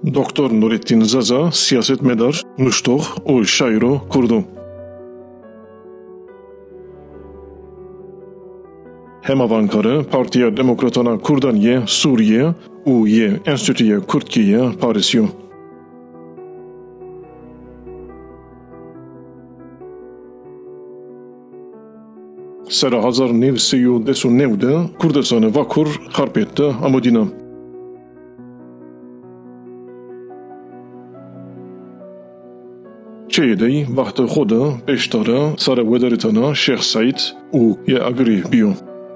Doktor Nurettin Zaza siyasetmedar, nuştoq u şairo kurdu. Hemavankarı Partiya Demokratana Kurdaniye Suriye u ye Enstitüye Kurtkiye Parisyo. Sera 1999 Kurdistanı Vakur Harpet'te Amodina. Çeyedey vaxtı xoda beştara sara vedaritana Şeyh Said u ye agri biyo.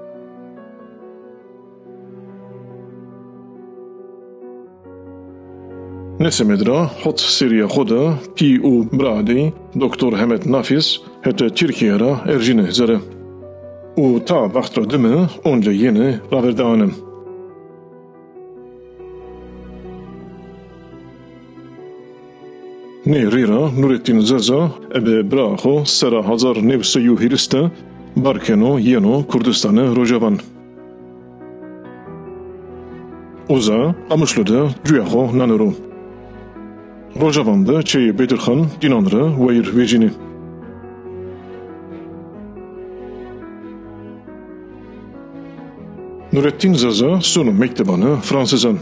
Nesemedra hot Siriya xoda pi u bradi Doktor Hemet Nafiz hete Türkiye'ra erjine zere. U ta vaxtra dime onca yeni raverdanem. Ne rira Nurettin Zaza ebe braho sera 1920 barkeno yeno Kurdistanı Rojavan. Oza amışlıda cüyaho nanero. Rojavan'da çeyi Bedirhan dinanrı vayır vecini. Nurettin Zaza sonu mektebanı Fransızan.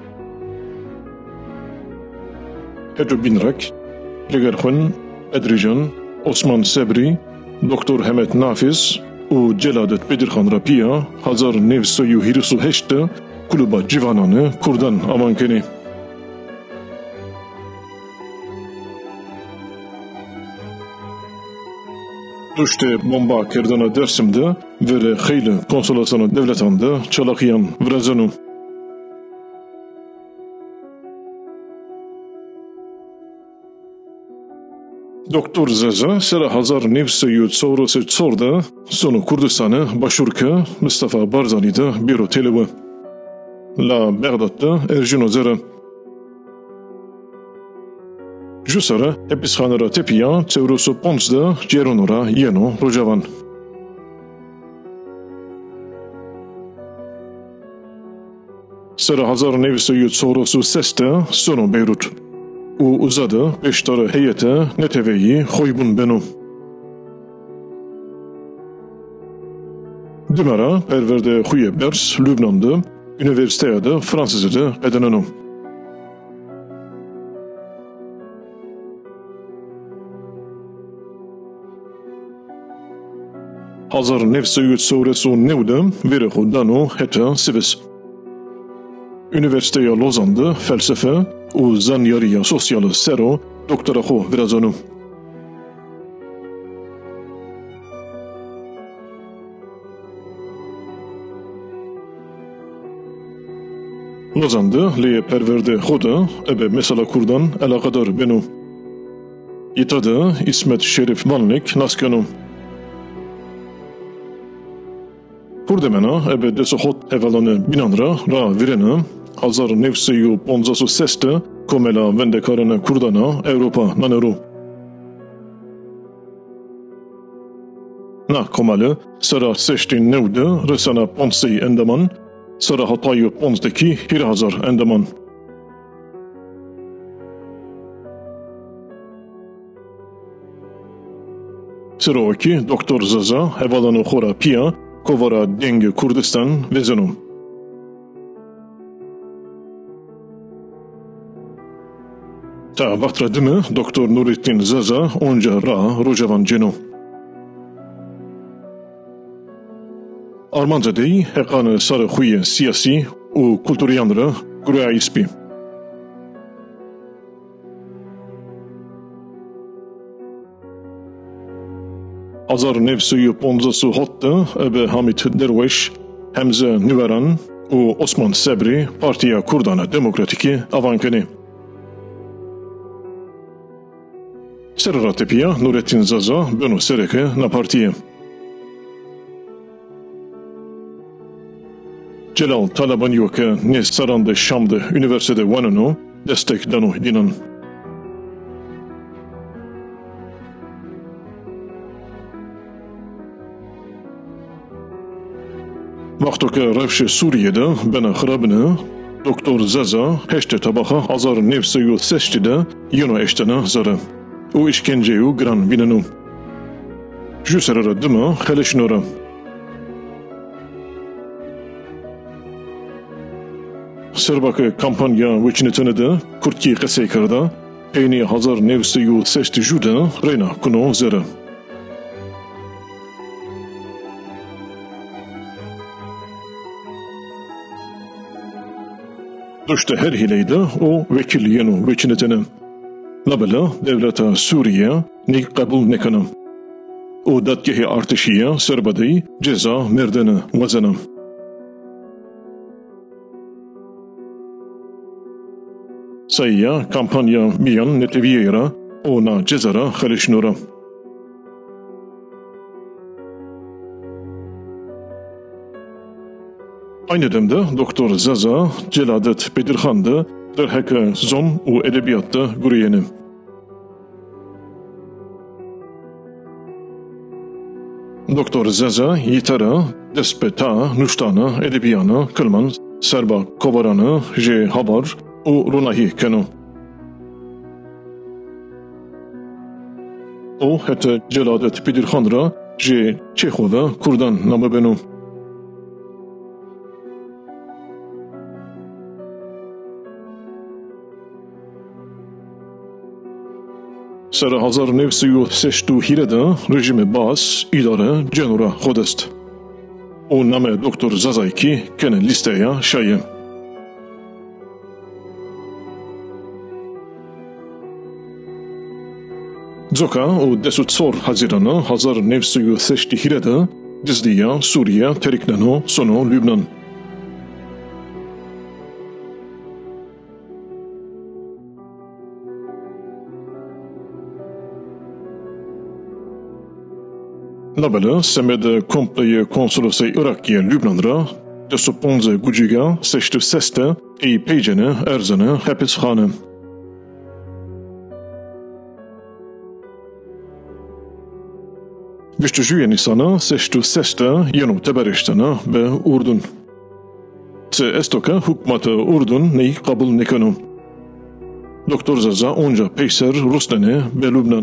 Hedro Binrak, Legerhun, Edrijan, Osman Sebri, Doktor Hemet Nafiz u Celadet Bedirhan Rapiya 1928 Kluba Civananı Kurdan Amankeni. Düşte bomba kerdana Dersim'de ve xeyli konsolasını devletanda çalakiyan vrazanu. Doktor Zaza sera 1934 sonu Kurdistanı Başurka Mustafa Barzani'de biro televi. La Bağdat'ta Erjin Ozera. Jusara epishanara tepiya Tevrosu Pons'da Ceronora yeno Rojavan. Sera 1936 sonu Beyrut. U uzadı beştara heyete neteveyi Hoybun Benu. Dümara perverde Huye Bers Lübnan'da üniversitede Fransızca'da edenenu. Hazar nefsiyut soresu nevde veri hudanu heta sivis. Üniversiteye Lozan'da felsefe u zanyariya sosyalı sero doktora ho virazanu. Lozan'da liye perverde hoda ebe mesela kurdan alakadar benu. İtada İsmet Şerif Vanlik naskanu. Kurdemena ebe deso hot evalanı binanra ra virena 1916 komela vendekarana Kurdana Avrupa naneru. Na komalı sara seçtin nevde resana ponsi endaman sara hatayı ponsdaki hirazar endaman. Sırovaki Doktor Zaza evalanı xora pia kovara denge Kurdistan vezenu. Ta vaktra dime Doktor Nurettin Zaza onca ra Rojavan ceno. Armanzadey hekanı sarı huye siyasi u kulturiyanra guraya ispi. Azar nefsuyu ponzası hotta ebe Hamit Derveş, Hemze Nüveran u Osman Sebri Partiya Kurdana Demokratiki avankeni. Serra tepiya Nurettin Zaza beno sereke na partiye. Celal Taliban yoke ne sarande Şam'da üniversitede vanano destek dano dinan. Vaktoka revşe Suriye'de bena xarabını Doktor Zaza heşte tabaha 1906'de yino eştena zara. O işkenceyu gran binenu. Jüserara dıma xeleşnora. Serbakı kampanya vıçınıtını da Kurtki qeseykarda peyni 1906'de reyna kuno zara. Düşte her hileyde o vekil yenu vıçınıtını. Labela devleta Suriye ne kabul nekanım. O datgehi artışıya serbadayı ceza merdeni vazanım. Sayya kampanya miyan neteviyera ona cezara xalişnura. Aynı demde Doktor Zaza Celadet Bedirxan'da derheke zon u edebiyatta guriyenim. Doktor Zaza yitara, despeta, nuştana, edebiyana, kılman, serba kovarana, je habar, u runahi kenu. O hete Celadet Bedirxan'ra je Çekhova Kurdan namı benu. سر 1906'de rejimi bas idare cenura xodest. O name Doktor Zazayki kene listeye şayem. Zoka o desut sor Haziran'a 1906'de dizdiya Suriye terikneno sono Lübnan. Nabele semede kompleye konsolosay Irakiye Lübnan'ra desuponze guciga seçti seste peycene erzene hapishane. Viştücüye Nisan'a seçti seste yenu teberiştene ve Urdun. Se estoka hukmata Urdun neyi kabul nekanu. Doktor Zaza onca peyser Rusdene ve Lübnan.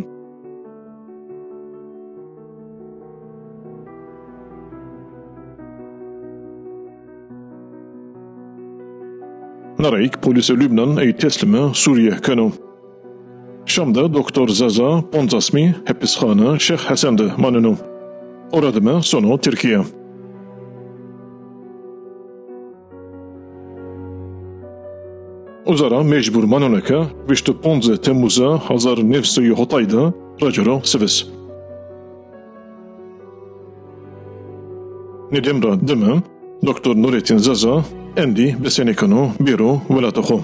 Narayk polise Lübnan ey teslime Suriye kanu. Şam'da Doktor Zaza Ponzasmi hapishane Şeyh Hasan'da manenu. Oradıma sonu Türkiye. Uzara mecbur manoneka vişte 15 Temmuz'a 1906'da racaro sivis. Nedemra deme Doktor Nurettin Zaza endi besenekano biro velataho.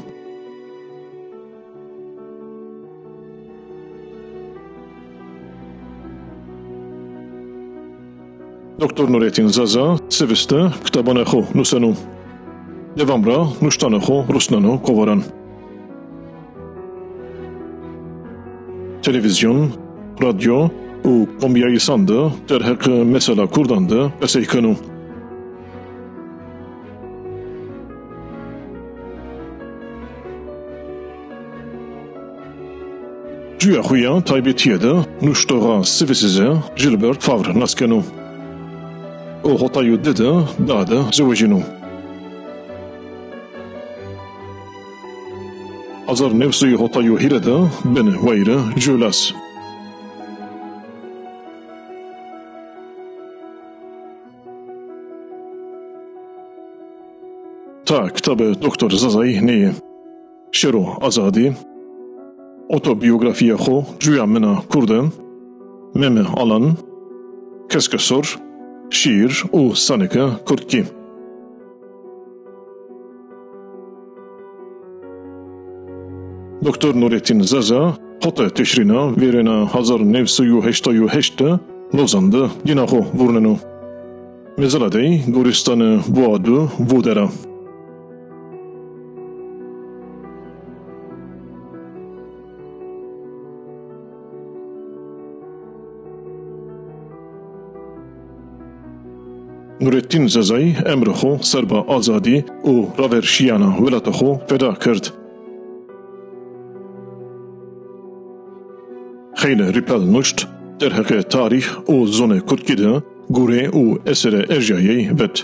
Doktor Nurettin Zaza seviste kitabaneho nusanu. Devamra nuştaneho rusnano kovaran. Televizyon, radyo u kombiyayı sandı terhek mesela kurdandı beseykanu. Cüya xuya taybetiyede nuştoğa sivisize Gilbert Favre naskenu. O hotayu dede dada zevecinu. Azar nefsi hotayu hirede beni vayre julas. Ta kitabı Doktor Zazay neye? Şero azadi. Otobiyografiya xo cüya mena kurde, meme alan, keskesor, şiir u saneke kurtki. Doktor Nurettin Zaza, hota teşrina verena 1908'de Lozan'da dinaho vurnenu. Mezaladey Goristan'ı Boğadu Vodera. Nurettin Zazay emri xo serba azadî û raverşiyana welata xo feda kird. Xeyli ripel nuşt derheqê tarîx û zonê Kurtkî de gûrê û eserê Erjayê vet.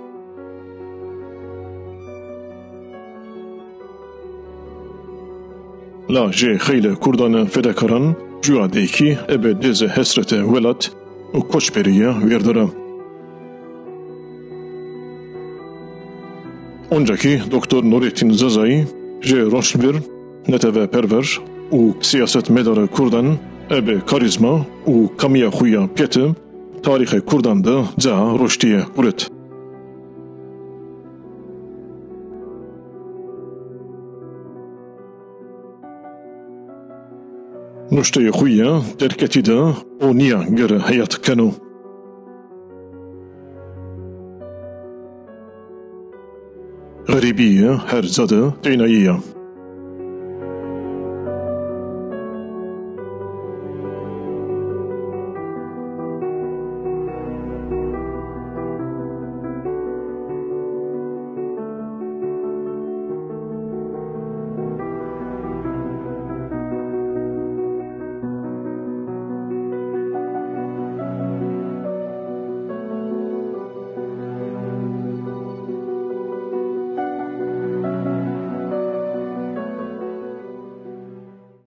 La jê xeyli Kurdan fedakaran ciyadêkî ebe dêze hesrete welat û koçberiye wêrdire. Oncakî Doktor Nurettin Zazay ji rojbir, neteve perver û siyasetmedara Kurdan ebe karizma û kamiya xwe ya pête tarîxê Kurdan de ceha roştiye kuret. Nuşteyê xwe ye derketî de o niya gere heyet keno. Garibiye her zade tênayî ye.